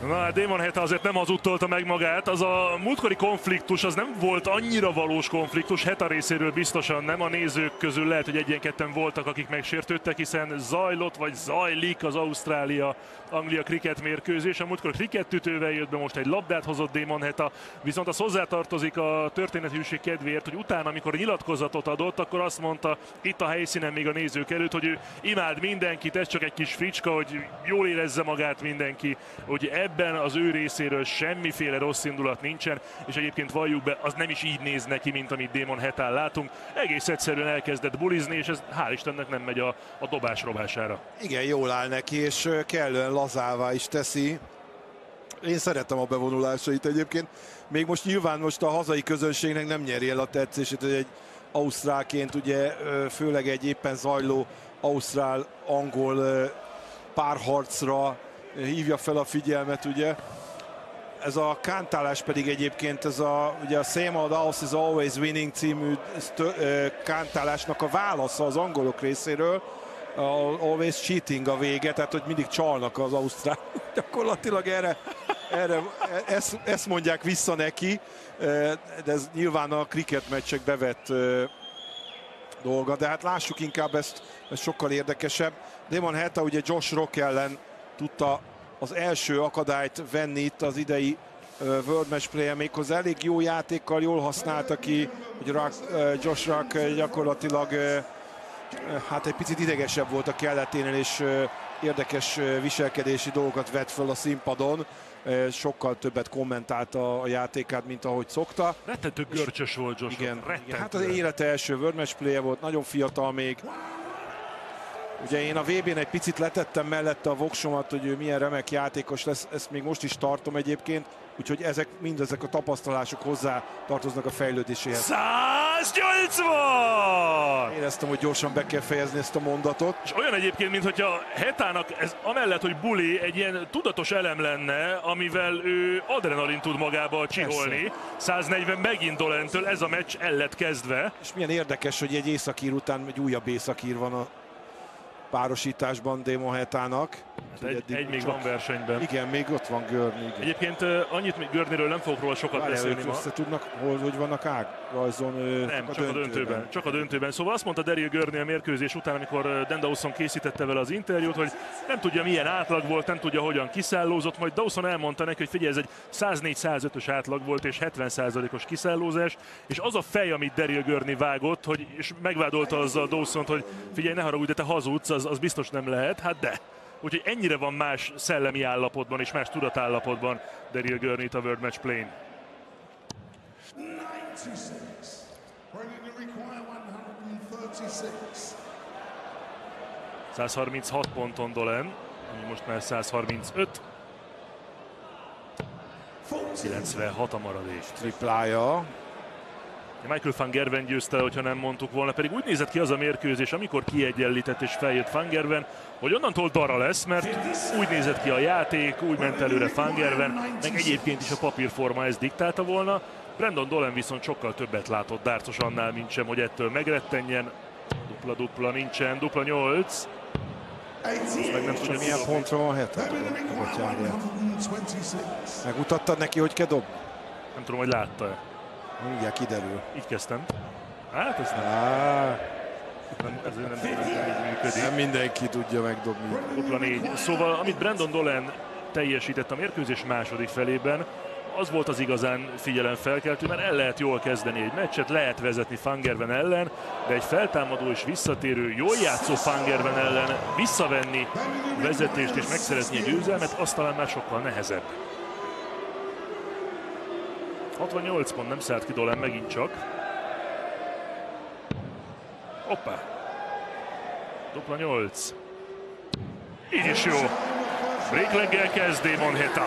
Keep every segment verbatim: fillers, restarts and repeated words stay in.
Na, Damon Heta azért nem hazudtolta meg magát, az a múltkori konfliktus az nem volt annyira valós konfliktus, Heta részéről biztosan nem, a nézők közül lehet, hogy egyen-ketten voltak, akik megsértődtek, hiszen zajlott vagy zajlik az Ausztrália-Anglia kriket mérkőzés, a múltkor krikettütővel jött be, most egy labdát hozott Damon Heta, viszont az hozzátartozik a történethűség kedvéért, hogy utána, amikor nyilatkozatot adott, akkor azt mondta itt a helyszínen még a nézők előtt, hogy ő imád mindenkit, ez csak egy kis fricska, hogy jól érezze magát mindenki, hogy ebben az ő részéről semmiféle rossz indulat nincsen, és egyébként valljuk be, az nem is így néz neki, mint amit Damon Hetán látunk. Egész egyszerűen elkezdett bulizni, és ez hál' Istennek nem megy a, a dobás robására. Igen, jól áll neki, és kellően lazává is teszi. Én szeretem a bevonulásait egyébként. Még most nyilván most a hazai közönségnek nem nyeri el a tetszését, hogy egy ausztrálként, ugye főleg egy éppen zajló ausztrál-angol párharcra hívja fel a figyelmet, ugye. Ez a kántálás pedig egyébként, ez a, ugye a Same Old House is Always Winning című kántálásnak a válasza az angolok részéről. Always cheating a vége, tehát hogy mindig csalnak az ausztrál. Gyakorlatilag erre, erre ezt, ezt mondják vissza neki, de ez nyilván a cricket meccsek bevett dolga, de hát lássuk inkább ezt, ez sokkal érdekesebb. Damon Heta ugye Josh Rock ellen tudta az első akadályt venni itt az idei World Match Play-en, méghozzá elég jó játékkal, jól használta ki, hogy Rock, Josh Rock gyakorlatilag hát egy picit idegesebb volt a kelleténél, és érdekes viselkedési dolgokat vett fel a színpadon. Sokkal többet kommentálta a játékát, mint ahogy szokta. Rettentő görcsös volt Josh. Igen, igen, hát az élete első World Match Play-je volt, nagyon fiatal még. Ugye én a vé bén egy picit letettem mellette a voksomat, hogy ő milyen remek játékos lesz, ezt még most is tartom egyébként, úgyhogy ezek, mindezek a tapasztalások hozzá tartoznak a fejlődéséhez. száznyolcvan! Éreztem, hogy gyorsan be kell fejezni ezt a mondatot. És olyan egyébként, mintha Hetának ez amellett, hogy buli, egy ilyen tudatos elem lenne, amivel ő adrenalin tud magába csiholni. Persze. száznnegyven megint Dolentől, ez a meccs el lett kezdve. És milyen érdekes, hogy egy északír után egy újabb északír van a párosításban Damon Hetának. Hát egy, egy még van versenyben. Igen, még ott van Gurney. Igen. Egyébként uh, annyit Gurneyről nem fogok róla sokat Várjál, beszélni ma. Össze tudnak, hol, hogy vannak ágrajzon? Nem, a csak döntőben. a döntőben. Csak a döntőben. Szóval azt mondta Daryl Gurney a mérkőzés után, amikor Dan Dawson készítette vele az interjút, hogy nem tudja milyen átlag volt, nem tudja hogyan kiszállózott, majd Dawson elmondta neki, hogy figyelj, ez egy száznégy százötös átlag volt és hetven százalékos kiszállózás, és az a fej, amit Daryl Gurney vágott, hogy, és megvádolta azzal Dawsont, hogy figyelj, ne haragudj, de te hazudsz, az, az biztos nem lehet, hát de. Úgyhogy ennyire van más szellemi állapotban és más tudatállapotban Daryl Gurney a World Match Play-n. százharminchat ponton Dolan, ami most már százharmincöt. kilencvenhat a maradék. Triplája. Michael van Gerwen győzte, hogyha nem mondtuk volna, pedig úgy nézett ki az a mérkőzés, amikor kiegyenlített és feljött van Gerwen, hogy onnantól dara lesz, mert úgy nézett ki a játék, úgy ment előre van Gerwen, meg egyébként is a papírforma ezt diktálta volna. Brandon Dolan viszont sokkal többet látott dárcos annál, mint sem, hogy ettől megrettenjen. Dupla-dupla nincsen, dupla nyolc. Meg nem tudom, milyen pontra van Heta. Megmutattad neki, hogy kell dobni? Nem tudom, hogy látta-e. Mindjárt kiderül. Így kezdtem. Hát ez nem. nem, ez nem, nem, nem működik. Nem mindenki tudja megdobni. Dupla négy. Szóval, amit Brandon Dolan teljesített a mérkőzés második felében, az volt az igazán figyelemfelkeltő, mert el lehet jól kezdeni egy meccset, lehet vezetni van Gerwen ellen, de egy feltámadó és visszatérő, jól játszó van Gerwen ellen visszavenni vezetést és megszerezni egy győzelmet, az talán már sokkal nehezebb. hatvannyolc pont, nem szállt ki Dolan megint csak. Hoppá! Dupla nyolc. Így is jó. Breakleggel kezd Damon Heta.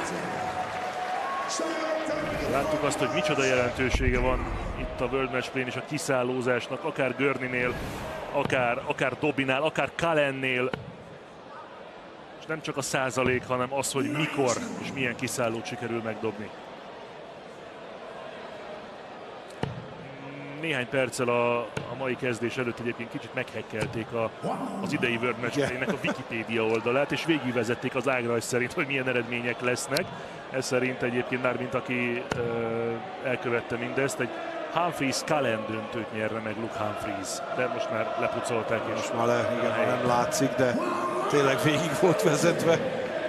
Láttuk azt, hogy micsoda jelentősége van itt a World Match Play-n és a kiszállózásnak, akár Gurneynél, akár, akár Dobinál, akár Cullennél. És nem csak a százalék, hanem az, hogy mikor és milyen kiszállót sikerül megdobni. néhány perccel a, a mai kezdés előtt egyébként kicsit meghekkelték a, az idei World Match Play-nek a Wikipédia oldalát, és végigvezették az ágrajz szerint, hogy milyen eredmények lesznek. Ez szerint egyébként már, mint aki ö, elkövette mindezt, egy Humphries Cullen döntőt nyerne meg Luke Humphries. De most már lepucolták. És most már le, igen, nem látszik, de tényleg végig volt vezetve.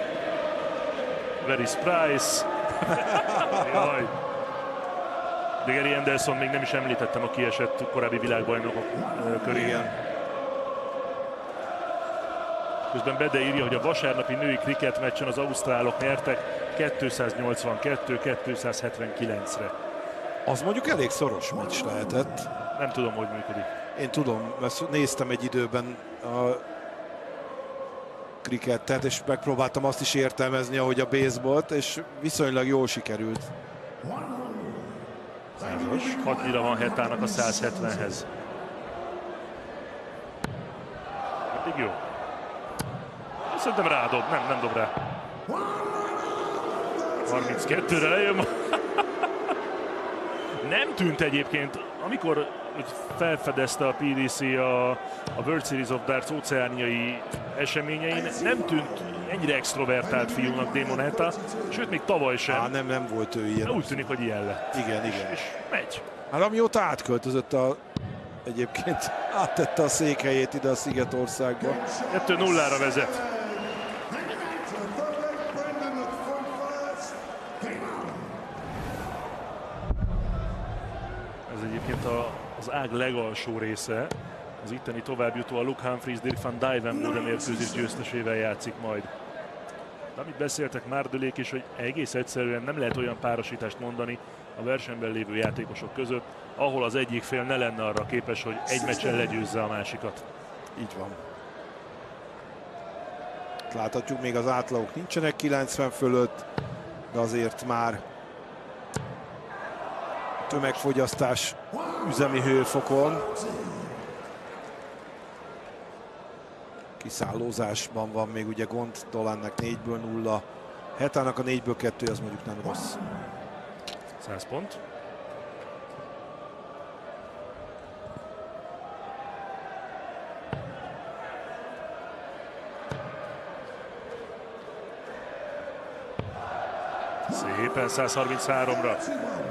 Very Price. Jaj. De Gary Anderson még nem is említettem, a kiesett korábbi világbajnokok körében. Közben Bede írja, hogy a vasárnapi női kriket meccsen az ausztrálok nyertek kétszáznyolcvankettő kétszázhetvenkilencre. Az mondjuk elég szoros meccs lehetett. Nem tudom, hogy működik. Én tudom, mert néztem egy időben a krikettet, és megpróbáltam azt is értelmezni, ahogy a baseballt, és viszonylag jól sikerült. hat lira van Hetának a száz hetvenhez. Eddig jó. Szerintem rádob, nem, nem dob rá. harminckettőre lejön. Nem tűnt egyébként, amikor felfedezte a pé dé cé a, a World Series of Darts óceániai eseményein, nem tűnt ennyire extrovertált fiúnak Damon Heta, sőt még tavaly sem. Á, nem, nem volt ő ilyen. De úgy tűnik, hogy ilyen lett. Igen, és, igen. És megy. Hát amióta átköltözött a, egyébként áttette a székhelyét ide a Szigetországba. kettő nullára vezet. Ez egyébként a, az ág legalsó része. Az itteni továbbjutó a Luke Humphries Dirk van Dijvenbode mérkőzés győztesével játszik majd. De amit beszéltek Márdelék is, hogy egész egyszerűen nem lehet olyan párosítást mondani a versenyben lévő játékosok között, ahol az egyik fél ne lenne arra képes, hogy egy meccsen legyőzze a másikat. Így van. Láthatjuk, még az átlagok nincsenek kilencven fölött, de azért már tömegfogyasztás üzemi hőfokon. Kiszállózásban van még ugye gond, Dolannek négyből nulla, Hetának a négyből kettő, az mondjuk nem rossz. száz pont. Szépen száz harmincháromra. Ez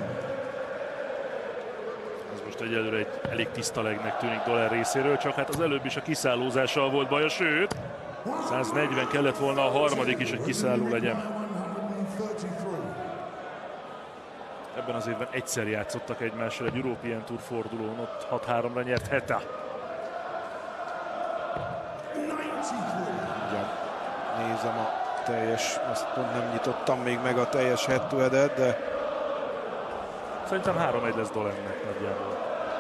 most egyelőre egy elég tiszta legnek tűnik Dolan részéről, csak hát az előbb is a kiszállózással volt baja, sőt száz negyven kellett volna a harmadik is, hogy kiszálló legyen. Ebben az évben egyszer játszottak egymással egy European Tour fordulón, ott hat háromra nyert Heta. Ugyan, nézem a teljes, azt pont nem nyitottam még meg a teljes head-to-headet, de szerintem három egy lesz Dolannek nagyjából.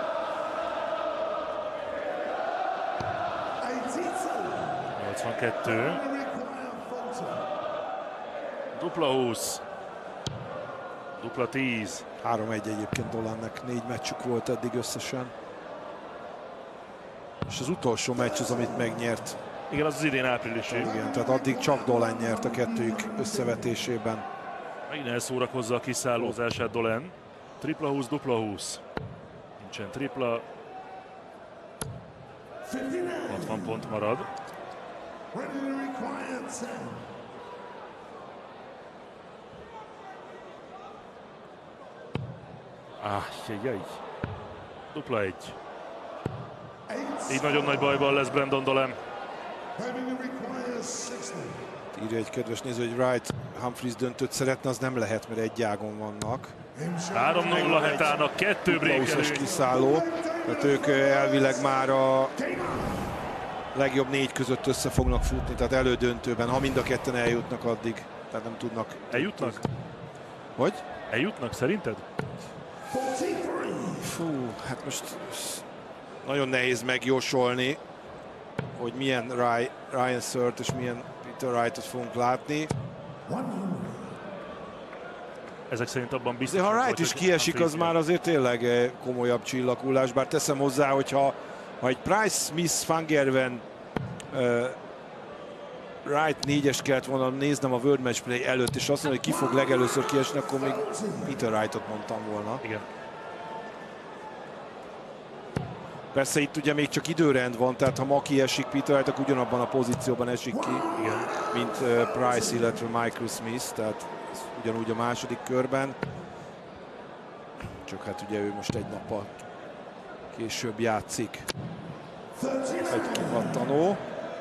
nyolcvankettő. Dupla húsz. Dupla tíz. három egy egyébként Dolannek, négy meccsük volt eddig összesen. És az utolsó meccs az, amit megnyert. Igen, az az idén áprilisi. Igen, tehát addig csak Dolan nyert a kettőjük összevetésében. Megint elszórakozza a kiszállózását Dolan. Tripla húsz, dupla húsz. Nincsen tripla. hatvan pont marad. Ah, jaj. Dupla egy. Így nagyon nagy bajban lesz Brandon Dolan. Írja egy kedves néző, hogy Wright Humphries döntőt szeretne, az nem lehet, mert egy ágon vannak. három nulla Hetának, kettő brékelő. Kiszálló, tehát ők elvileg már a legjobb négy között össze fognak futni, tehát elődöntőben, ha mind a ketten eljutnak addig, tehát nem tudnak. Eljutnak? Hogy? Eljutnak szerinted? Fú, hát most nagyon nehéz megjósolni, hogy milyen Ryan Surt és milyen Peter Wrightot fogunk látni. Ezek szerint abban biztos. De ha Wright is kiesik, az már azért tényleg komolyabb csillaghullás, bár teszem hozzá, hogyha ha egy Price, Smith, Van Gerwen, uh, Wright négyest kellett volna néznem a World Match Play előtt, és azt mondom, hogy ki fog legelőször kiesni, akkor még Peter Wrightot mondtam volna. Igen. Persze itt ugye még csak időrend van, tehát ha ma kiesik Peter Wright, akkor ugyanabban a pozícióban esik ki, igen, mint uh, Price, illetve Michael Smith, tehát ugyanúgy a második körben. Csak hát ugye ő most egy nappal később játszik. Egy kipattanó.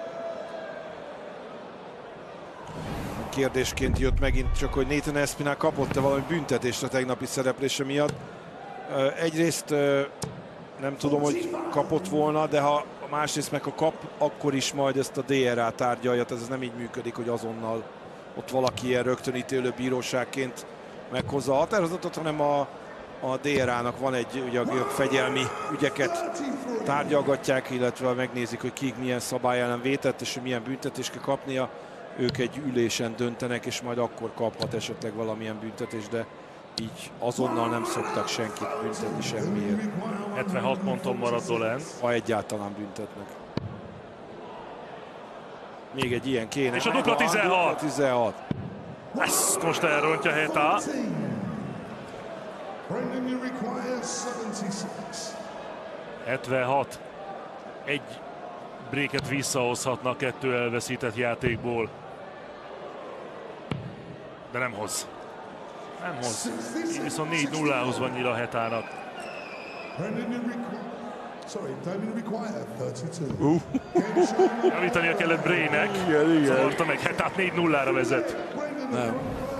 Kérdésként jött megint csak, hogy Nathan Espinal kapott-e valami büntetést a tegnapi szereplése miatt. Egyrészt nem tudom, hogy kapott volna, de ha másrészt meg ha kap, akkor is majd ezt a dé er á tárgyalja, tehát ez nem így működik, hogy azonnal ott valaki ilyen rögtönítélő bíróságként meghozza a határozatot, hanem a, a dé er á-nak van egy, ugye a fegyelmi ügyeket tárgyalgatják, illetve megnézik, hogy ki milyen szabály ellen vétett, és hogy milyen büntetést kell kapnia. Ők egy ülésen döntenek, és majd akkor kaphat esetleg valamilyen büntetést, de így azonnal nem szoktak senkit büntetni semmiért. hetvenhat ponton marad Dolan. Ha egyáltalán büntetnek. Még egy ilyen kéne. És a dupla tizenhat. tizenhat. Ezt most elrontja Heta. hetvenhat. Egy breaket visszahozhatnak kettő elveszített játékból. De nem hoz. Nem hoz. Így viszont négy nullához van nyíl a Hetának. Uh. Javítania kellett Bray-nek. Zavarta meg, Hetát négy nullára vezet. Nem.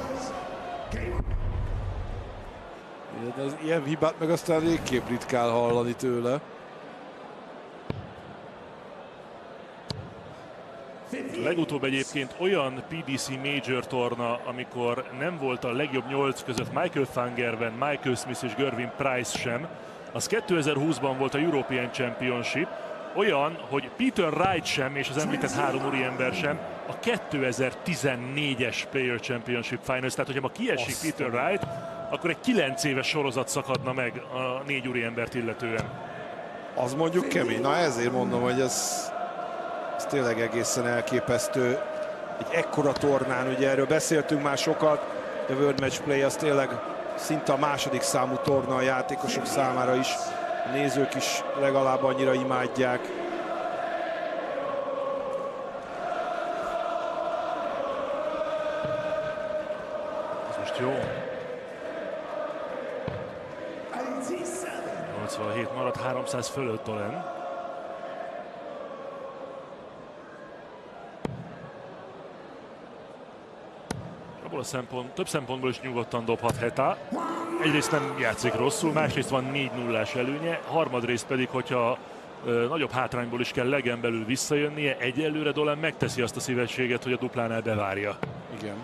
Ilyen hibát meg aztán végképp ritkán hallani tőle. Legutóbb egyébként olyan pé dé cé Major torna, amikor nem volt a legjobb nyolc között Michael van Gerwen, Michael Smith és Gervin Price sem, az kétezer-húszban volt a European Championship, olyan, hogy Peter Wright sem és az említett három úriember sem a kétezer-tizennégyes Player Championship Finals, tehát hogyha ma kiesik Azt Peter Wright, akkor egy kilenc éves sorozat szakadna meg a négy úriembert illetően. Az mondjuk kemény. Na ezért mondom, hogy ez, ez tényleg egészen elképesztő. Egy ekkora tornán, ugye erről beszéltünk már sokat, a World Match Play az tényleg szinte a második számú torna a játékosok számára is. A nézők is legalább annyira imádják. Ez most jó. nyolcvanhét maradt, háromszáz fölött Dolan. Abból a szempont, több szempontból is nyugodtan dobhat Heta. Egyrészt nem játszik rosszul, másrészt van négy nullás előnye, harmadrészt pedig, hogyha ö, nagyobb hátrányból is kell legen belül visszajönnie, egyelőre Dolan megteszi azt a szívességet, hogy a duplánál bevárja. Igen.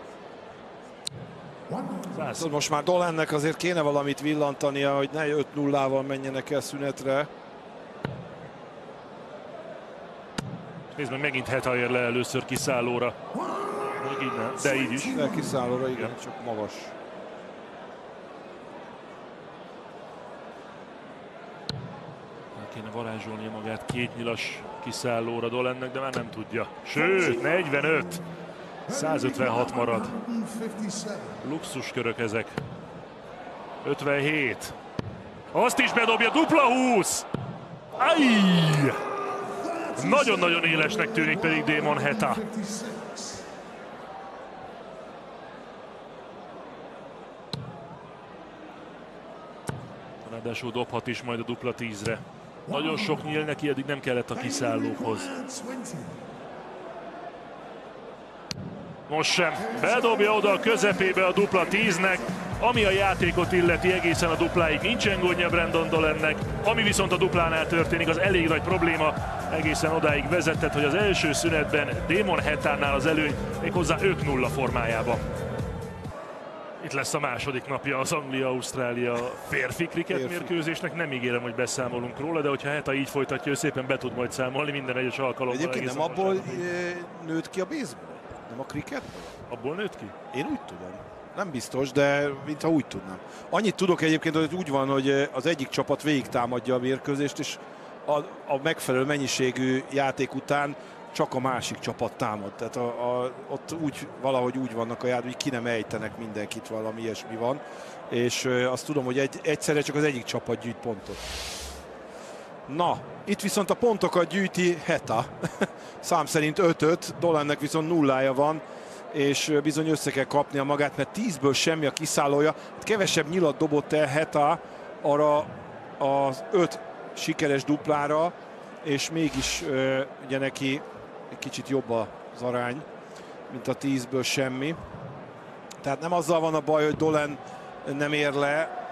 Száz. Most már Dolannek azért kéne valamit villantania, hogy ne öt nullával menjenek el szünetre. Nézd meg, megint Heta ér le először kiszállóra. Még így nem, de így is. De kiszállóra, igen, csak magas. Kéne varázsolnia magát két nyilas kiszállóra Dolannek, de már nem tudja. Sőt, negyvenöt! százötvenhat marad. Luxuskörök ezek. ötvenhét. Azt is bedobja, dupla húsz! Ajj! Nagyon-nagyon élesnek tűnik pedig Damon Heta. Ráadásul dobhat is majd a dupla tízre. Nagyon sok nyíl neki, eddig nem kellett a kiszállókhoz. Most sem. Bedobja oda a közepébe a dupla tíznek, ami a játékot illeti egészen a dupláig nincsen gondja Brandon Dolannek, ami viszont a duplánál történik, az elég nagy probléma, egészen odáig vezetett, hogy az első szünetben Damon Hetánál az előny méghozzá öt nulla formájában. Itt lesz a második napja az Anglia-Ausztrália férfi kriket mérkőzésnek. Nem ígérem, hogy beszámolunk róla, de hogyha Heta így folytatja, ő szépen be tud majd számolni minden egyes alkalommal. Egyébként nem abból nőtt ki a baseball? Nem a kriketből? Abból nőtt ki? Én úgy tudom. Nem biztos, de mintha úgy tudnám. Annyit tudok egyébként, hogy úgy van, hogy az egyik csapat végig támadja a mérkőzést, és a, a megfelelő mennyiségű játék után csak a másik csapat támad. Tehát a, a, ott úgy, valahogy úgy vannak a játék, hogy ki nem ejtenek mindenkit, valami ilyesmi van. És azt tudom, hogy egy, egyszerre csak az egyik csapat gyűjt pontot. Na, itt viszont a pontokat gyűjti Heta. Szám szerint ötöt, Dolannek viszont nullája van, és bizony össze kell kapnia magát, mert tízből semmi a kiszállója. Kevesebb nyilat dobott el Heta arra az öt sikeres duplára, és mégis ugye neki egy kicsit jobb az arány, mint a tízből semmi. Tehát nem azzal van a baj, hogy Dolan nem ér le,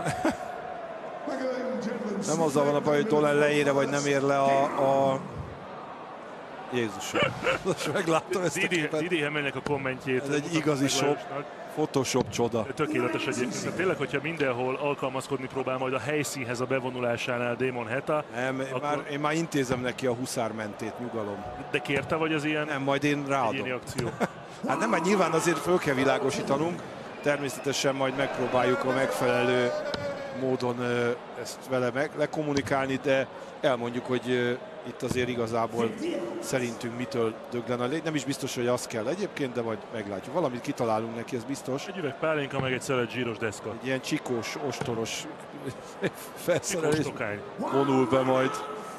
nem azzal van a baj, hogy Dolan leére, vagy nem ér le a... a... Jézusom, most meglátom ezt a képet. Didi Hemelnek a kommentjét. Ez egy igazi shop, Photoshop csoda. Tökéletes egyébként. Tényleg, hogyha mindenhol alkalmazkodni próbál majd a helyszínhez a bevonulásánál Damon Heta. Nem, akkor... már, én már intézem neki a huszármentét, nyugalom. De kérte, vagy az ilyen nem, majd én ráadom. Akció? Hát nem, mert nyilván azért föl kell világosítanunk. Természetesen majd megpróbáljuk a megfelelő módon ezt vele meg, lekommunikálni, de elmondjuk, hogy itt azért igazából szerintünk mitől döglen a lé. Nem is biztos, hogy az kell egyébként, de majd meglátjuk. Valamit kitalálunk neki, ez biztos. Egy üveg pálinka, meg egy szelet zsíros deszka. Egy ilyen csikós, ostoros felszerelés vonul be majd.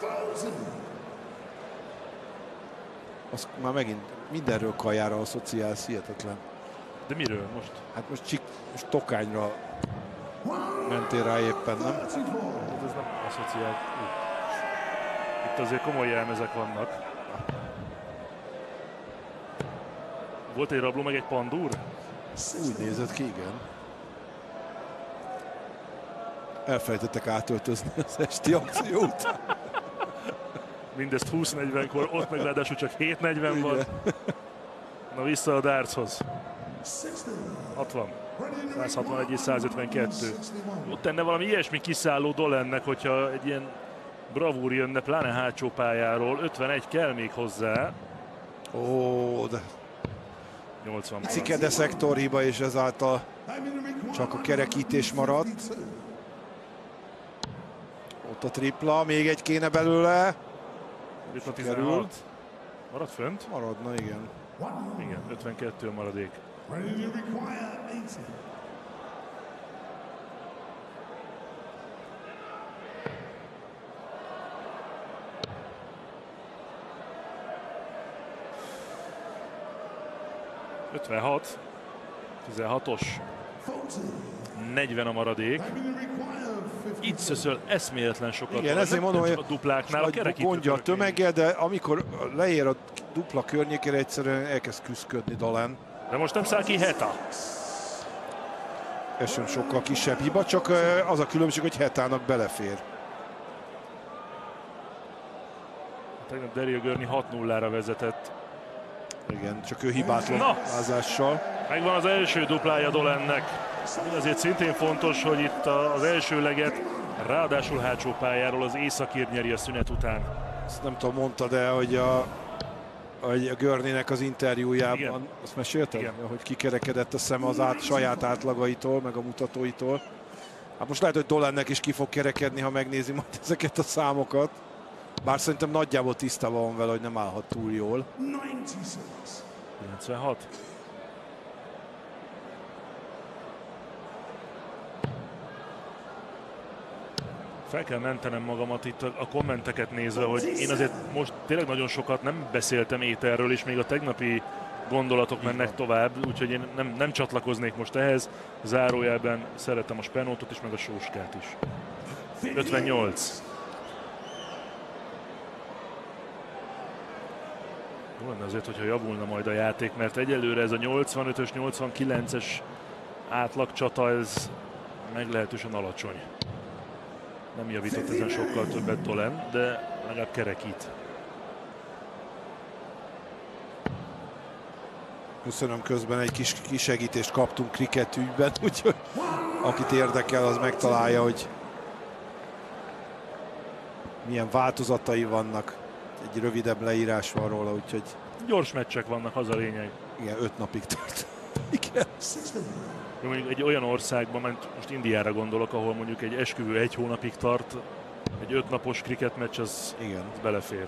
Az már megint mindenről kajára asszociálsz, hihetetlen. De miről most? Hát most, csik, most tokányra mentél rá éppen, nem? Ez nem asszociált. Itt azért komoly jelmezek vannak. Volt egy rabló, meg egy pandúr? Úgy nézett ki, igen. Elfelejtettek átöltözni az esti akció után. Mindezt húsz negyvenkor, ott meg ráadásul csak hét negyven van. Na vissza a dartshoz. hatvan. száz hatvanegy és száz ötvenkettő. Ott tenne valami ilyesmi kiszálló Dolannek, hogyha egy ilyen bravúr jönne, pláne hátsó pályáról. ötvenegy kell még hozzá. Ó, de... nyolcvan. Cike, de szektorhiba, és ezáltal csak a kerekítés maradt. Ott a tripla, még egy kéne belőle. Tripla tizenhat. Marad fönt? Maradna, igen. Igen, ötvenkettő a maradék. ötvenhat. tizenhatos. negyven a maradék. Itt szöszöl eszméletlen sokat. Igen, ezért mondom, hogy a dupláknál a kerekítő gondja a tömeggel, de amikor leér a dupla környékére, egyszerűen elkezd küszködni Dolan. De most nem száll ki Heta. Ez sem sokkal kisebb hiba, csak az a különbség, hogy Hetának belefér. Tegnap Daryl Gurney hat nullára vezetett. Igen, csak ő hibátlan vázással. Megvan az első duplája Dolannek. Azért szintén fontos, hogy itt az elsőleget ráadásul hátsó pályáról az északír nyeri a szünet után. Ezt nem tudom, mondtad el, hogy a, hogy a Gurneynek az interjújában, igen. Azt mesélted? Igen. Hogy kikerekedett a szem az át, saját átlagaitól, meg a mutatóitól. Hát most lehet, hogy Dolannek is ki fog kerekedni, ha megnézi majd ezeket a számokat. Bár szerintem nagyjából tisztában van vele, hogy nem állhat túl jól. kilencvenhat. Fel kell mentenem magamat itt a kommenteket nézve, hogy én azért most tényleg nagyon sokat nem beszéltem ételről, és még a tegnapi gondolatok mennek tovább, úgyhogy én nem, nem csatlakoznék most ehhez. Zárójelben szeretem a spenótot is, meg a sóskát is. ötvennyolc. Jó lenne azért, hogyha javulna majd a játék, mert egyelőre ez a nyolcvanötös, nyolcvankilences átlagcsata, ez meglehetősen alacsony. Nem javított ezen sokkal többet Dolan, de legalább kerekít. Köszönöm, közben egy kis kisegítést kaptunk kriket ügyben, úgyhogy akit érdekel, az megtalálja, hogy milyen változatai vannak. Egy rövidebb leírás van róla, úgyhogy... Gyors meccsek vannak, az a lényeg. Igen, öt napig tart. Igen. Mondjuk egy olyan országban, mert most Indiára gondolok, ahol mondjuk egy esküvő egy hónapig tart, egy ötnapos kriketmeccs, az, igen. az belefér.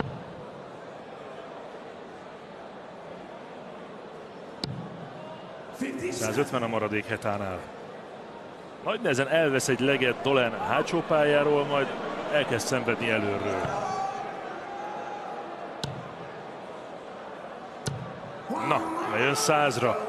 száz ötven a maradék Hetánál. Nagy nehezen elvesz egy leget Dolan hátsó pályáról, majd elkezd szenvedni előről. Na, lejön százra.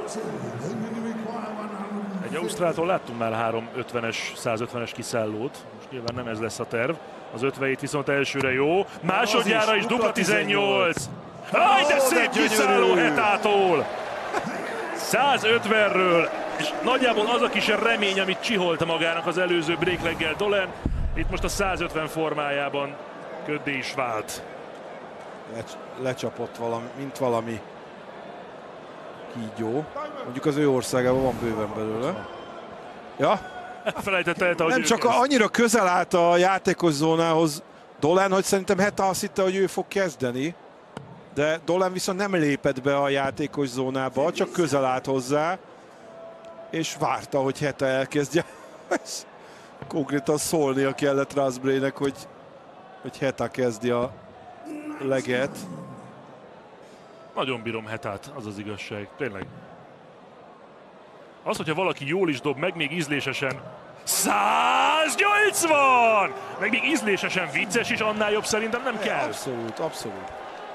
Egy ausztráltól láttunk már három ötvenes, százötvenes kiszállót. Most nyilván nem ez lesz a terv. Az ötvenhét viszont elsőre jó. Másodjára is dupla tizennyolc. Aj, de szép kiszálló Hetától! százötvenről, és nagyjából az a kis remény, amit csiholt magának az előző breakleggel Dolan, itt most a százötven formájában köddé is vált. Le, lecsapott valami, mint valami kígyó. Mondjuk az ő országában van bőven belőle. Ja? Felejtette el, hogy nem csak a, annyira közel állt a játékos zónához Dolan, hogy szerintem Heta azt hitte, hogy ő fog kezdeni. De Dolan viszont nem lépett be a játékos zónába, csak közel állt hozzá, és várta, hogy Heta elkezdje. Konkrétan szólnia kellett Rasbrének, hogy, hogy Heta kezdi a leget. Nagyon bírom Hetát, az az igazság, tényleg. Az, hogyha valaki jól is dob, meg még ízlésesen száznyolcvan! Meg még ízlésesen vicces is, annál jobb szerintem nem kell. Abszolút, abszolút.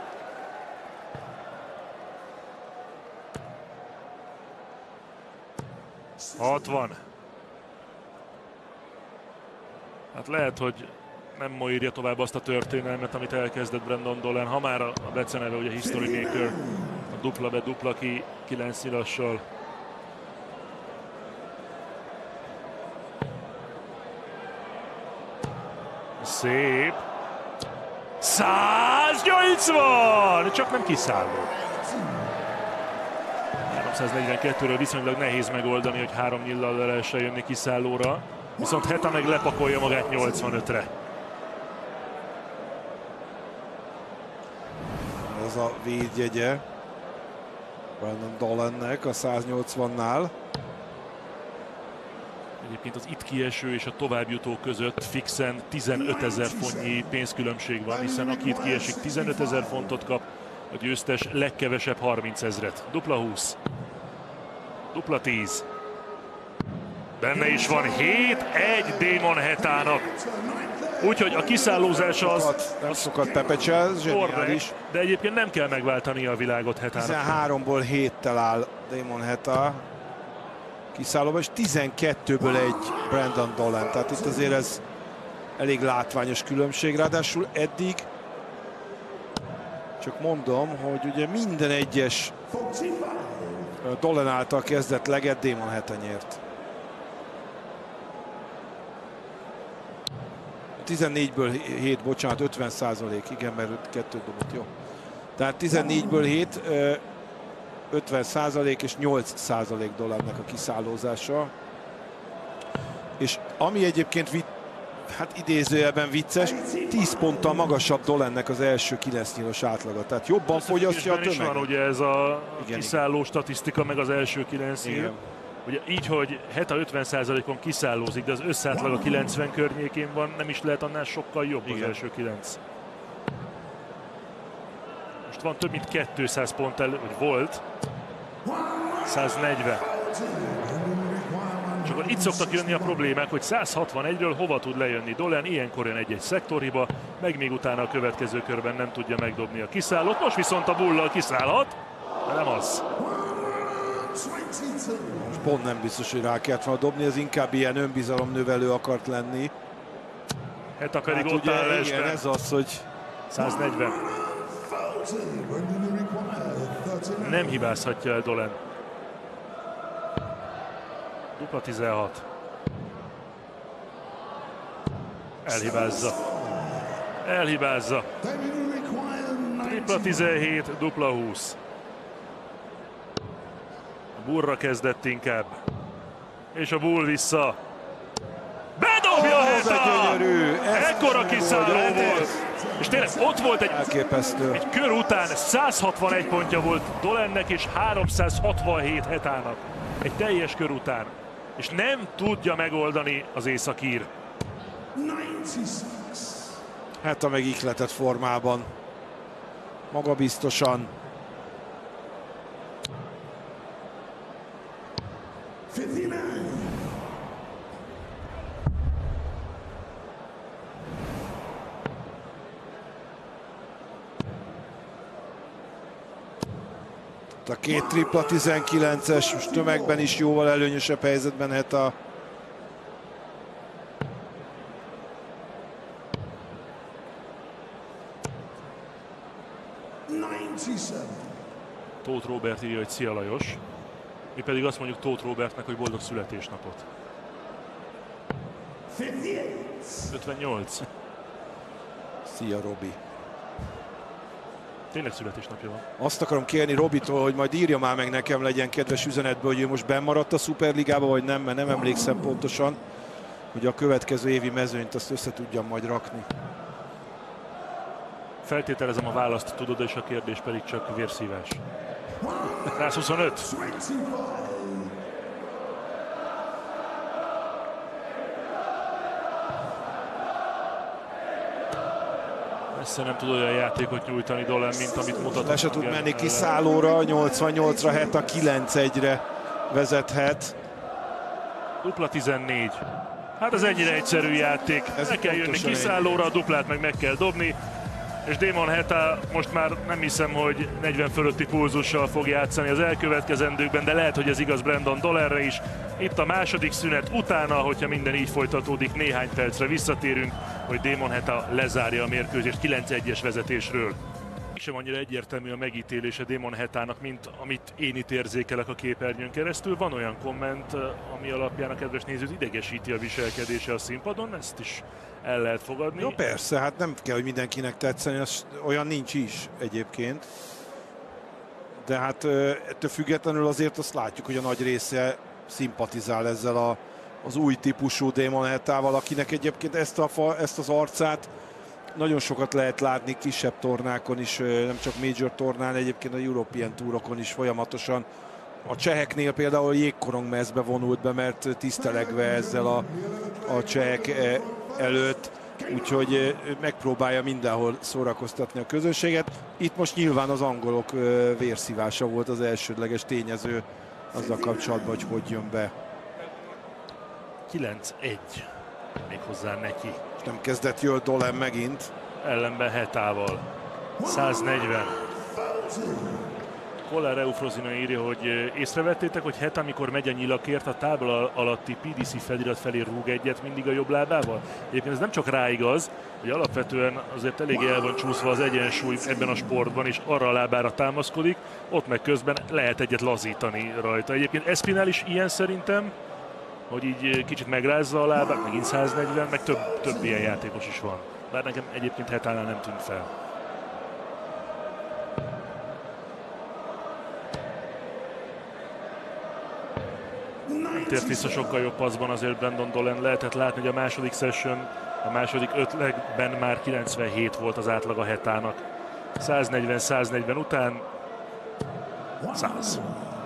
hatvan. Hát lehet, hogy nem ma írja tovább azt a történelmet, amit elkezdett Brandon Dolan. Ha már a beceneve ugye History Maker, a dupla be dupla ki kilenc nyilassal. Szép. száznyolcvan! Csak nem kiszálló. háromszáznegyvenkettőről viszonylag nehéz megoldani, hogy három nyillal le lehessen jönni kiszállóra. Viszont Heta meg lepakolja magát nyolcvanötre. Ez a védjegye Brandon Dolannek a száznyolcvannál. Egyébként az itt kieső és a továbbjutó között fixen tizenötezer fontnyi pénzkülönbség van, hiszen aki itt kiesik tizenötezer fontot kap, a győztes legkevesebb harmincezret. Dupla húsz. Dupla tíz. Benne is van hét egy Damon Hetának. Úgyhogy a kiszállózása az... Sokat, nem sokat pepecsel, zseniális. De egyébként nem kell megváltani a világot Hetának. tizenháromból héttel áll Damon Heta kiszállóba, és tizenkettőből egy Brandon Dolan. Tehát itt azért ez elég látványos különbség. Ráadásul eddig, csak mondom, hogy ugye minden egyes Dolan által kezdett leget Damon Heta nyert. tizennégyből hét, bocsánat, ötven százalék, igen, mert kettőt dobott, jó. Tehát tizennégyből hét, ötven százalék és nyolc százalék Dolannak a kiszállózása. És ami egyébként vit, hát idézőjelben vicces, tíz ponttal magasabb Dolannek az első kilenc nyilas átlaga. Tehát jobban fogyasztja a tömeget. Is van ugye ez a igen, kiszálló igen. statisztika, meg az első kilenc nyíl. Ugye így, hogy Heta ötven százalékon kiszállózik, de az összátlag a kilencven környékén van, nem is lehet annál sokkal jobb igen. az első kilenc. Most van több mint kétszáz pont elő, vagy volt. száznegyven. És akkor itt szoktak jönni a problémák, hogy száz hatvanegyről hova tud lejönni Dolan, ilyenkor jön egy-egy szektorhiba, meg még utána a következő körben nem tudja megdobni a kiszállót. Most viszont a bullal kiszállhat, de nem az. Most pont nem biztos, hogy rá kellett volna dobni, ez inkább ilyen önbizalomnövelő akart lenni. Heta pedig hát ott ugye, áll igen, ez az, hogy száznegyven. Nem hibázhatja el Dolan. Dupla tizenhat. Elhibázza. Elhibázza. Tripla tizenhét, dupla húsz. A bullra kezdett inkább. És a bull vissza. Bedobja oh, Heta! Ekkora kiszálló volt. És tényleg ott volt egy, egy kör után száz hatvanegy pontja volt Dolannek és háromszázhatvanhét Hetának. Egy teljes kör után. És nem tudja megoldani az északír. Heta meg ihletett formában. Magabiztosan. A két tripla tizenkilences, most tömegben is jóval előnyösebb helyzetben Heta. Tóth Róbert írja, hogy szia Lajos. Mi pedig azt mondjuk Tóth Róbertnek, hogy boldog születésnapot. ötvennyolc. Szia Robi. Tényleg születésnapja van. Azt akarom kérni Robitól, hogy majd írja már meg nekem, legyen kedves üzenetből, hogy ő most bennmaradt a Szuperligában, vagy nem, mert nem emlékszem pontosan, hogy a következő évi mezőnyt azt össze tudjam majd rakni. Feltételezem, a választ tudod, és a kérdés pedig csak vérszívás. száz huszonöt. Messze nem tud olyan játékot nyújtani Dolan, mint amit mutatott. Le se tud menni kiszállóra, nyolcvannyolcra Heta kilenc egyre vezethet. Dupla tizennégy. Hát ez ennyire egyszerű játék. Ez meg kell jönni kiszállóra, a duplát meg meg kell dobni. És Damon Heta most már nem hiszem, hogy negyven fölötti pulzussal fog játszani az elkövetkezendőkben, de lehet, hogy ez igaz Brandon Dolanre is. Itt a második szünet utána, hogyha minden így folytatódik, néhány percre visszatérünk, hogy Damon Heta lezárja a mérkőzést kilenc egyes vezetésről. Sem annyira egyértelmű a megítélése Damon Hetának, mint amit én itt érzékelek a képernyőn keresztül. Van olyan komment, ami alapján a kedves nézőt idegesíti a viselkedése a színpadon, ezt is el lehet fogadni. Ja persze, hát nem kell, hogy mindenkinek tetszeni, az olyan nincs is egyébként. De hát ettől függetlenül azért azt látjuk, hogy a nagy része szimpatizál ezzel a, az új típusú Damon Hetával, akinek egyébként ezt, a, ezt az arcát nagyon sokat lehet látni kisebb tornákon is, nem csak major tornán, egyébként a European Tourokon is folyamatosan. A cseheknél például jégkorongmezbe vonult be, mert tisztelegve ezzel a, a csehek előtt, úgyhogy megpróbálja mindenhol szórakoztatni a közönséget. Itt most nyilván az angolok vérszívása volt az elsődleges tényező azzal kapcsolatban, hogy hogy jön be. kilenc egy. Még hozzá neki. És nem kezdett jól Dolan megint. Ellenben Hetával. száznegyven. Kollár Eufrozina írja, hogy észrevettétek, hogy Heta, amikor megy a nyilakért, a tábla alatti pé dé cé felirat felé rúg egyet mindig a jobb lábával? Egyébként ez nem csak rá igaz, hogy alapvetően azért elég el van csúszva az egyensúly ebben a sportban, és arra a lábára támaszkodik, ott meg közben lehet egyet lazítani rajta. Egyébként Espinal is ilyen szerintem, hogy így kicsit megrázza a lábát, megint száznegyven, meg több, több ilyen játékos is van. Bár nekem egyébként Hetánál nem tűnt fel. Tért vissza sokkal jobb passzban azért Brandon Dolan, lehetett látni, hogy a második session, a második ötlegben már kilencvenhét volt az átlag a Hetának. száznegyven száznegyven után száz.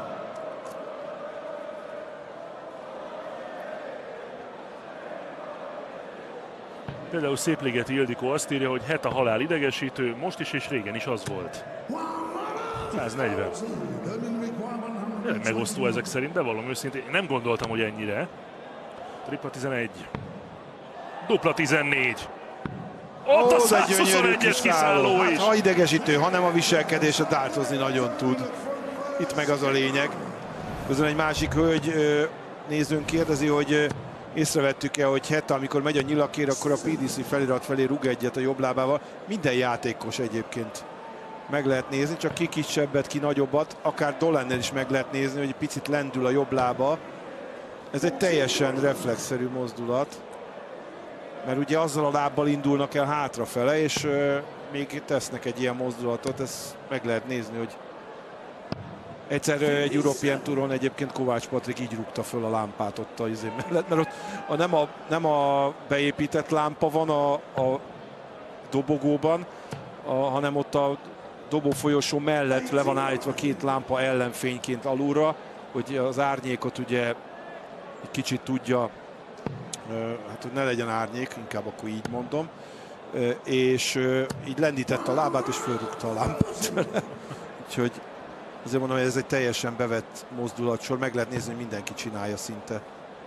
Például Szépligeti Ildikó azt írja, hogy Heta halál idegesítő, most is és régen is az volt. száznegyven. Megosztó ezek szerint, de valami őszintén én nem gondoltam, hogy ennyire. Tripla tizenegy. Dupla tizennégy. Ott a száz huszonegyes kiszálló is. Hát, ha idegesítő, hanem a viselkedése, dártozni nagyon tud. Itt meg az a lényeg. Közben egy másik hölgy nézőnk kérdezi, hogy észrevettük-e, hogy Heta, amikor megy a nyilakér, akkor a pé dé cé felirat felé rúg egyet a jobb lábával. Minden játékos egyébként meg lehet nézni, csak ki kisebbet, ki nagyobbat, akár Dolannel is meg lehet nézni, hogy egy picit lendül a jobb lába. Ez egy teljesen reflexzerű mozdulat, mert ugye azzal a lábbal indulnak el hátrafele, és euh, még tesznek egy ilyen mozdulatot, ezt meg lehet nézni, hogy egyszer egy European Touron egyébként Kovács Patrik így rúgta föl a lámpát ott a izé mellett, mert ott a, nem, a, nem a beépített lámpa van a, a dobogóban, a, hanem ott a dobófolyosó mellett le van állítva két lámpa ellenfényként alulra, hogy az árnyékot ugye egy kicsit tudja, hát hogy ne legyen árnyék, inkább akkor így mondom, és így lendítette a lábát és fölrúgta a lámpát. Úgyhogy azért mondom, hogy ez egy teljesen bevett mozdulatsor, meg lehet nézni, hogy mindenki csinálja szinte.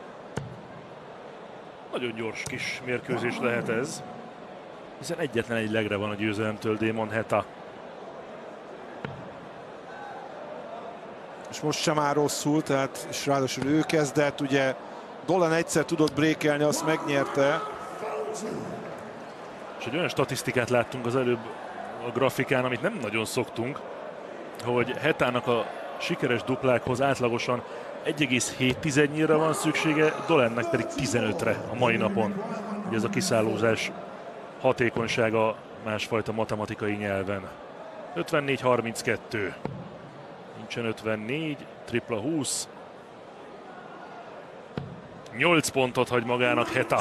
Nagyon gyors kis mérkőzés lehet ez, hiszen egyetlen egy legre van a győzelemtől Damon Heta. És most sem áll rosszul, tehát és ráadásul ő kezdett, ugye Dolan egyszer tudott brékelni, azt megnyerte. És egy olyan statisztikát láttunk az előbb a grafikán, amit nem nagyon szoktunk, hogy Hetának a sikeres duplákhoz átlagosan egy egész hét nyílra van szüksége, Dolannek pedig tizenötre a mai napon. Ugye ez a kiszállózás hatékonysága másfajta matematikai nyelven. ötvennégy harminckettő. Nincsen ötvennégy, tripla húsz. nyolc pontot hagy magának Heta.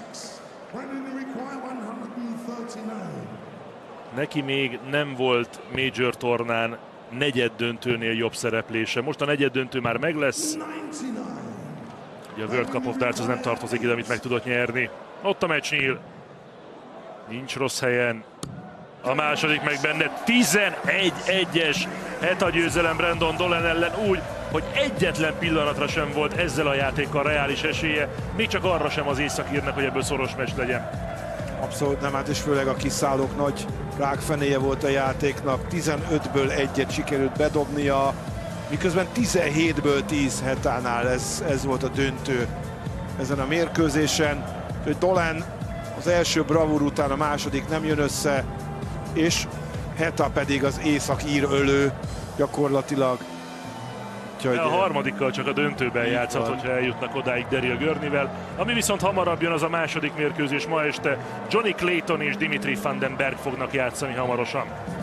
Neki még nem volt Major tornán negyed döntőnél jobb szereplése. Most a negyed döntő már meg lesz. Ugye a World Cup of Darts az nem tartozik ide, amit meg tudott nyerni. Ott a meccsnyíl. Nincs rossz helyen. A második meg benne tizenegy egyes Heta győzelem Brandon Dolan ellen úgy, hogy egyetlen pillanatra sem volt ezzel a játékkal reális esélye. Még csak arra sem az északírnek, hogy ebből szoros meccs legyen. Abszolút nem, hát és főleg a kiszállók nagy rákfenéje volt a játéknak. tizenötből egyet sikerült bedobnia, miközben tizenhétből tíz Hetánál ez, ez volt a döntő ezen a mérkőzésen. Dolan az első bravúr után a második nem jön össze, és Heta pedig az északír ölő gyakorlatilag. Úgyhogy a harmadikkal csak a döntőben játszhat, hogyha eljutnak odáig Daryl Gurneyvel. Ami viszont hamarabb jön, az a második mérkőzés ma este. Johnny Clayton és Dimitri Van den Berg fognak játszani hamarosan.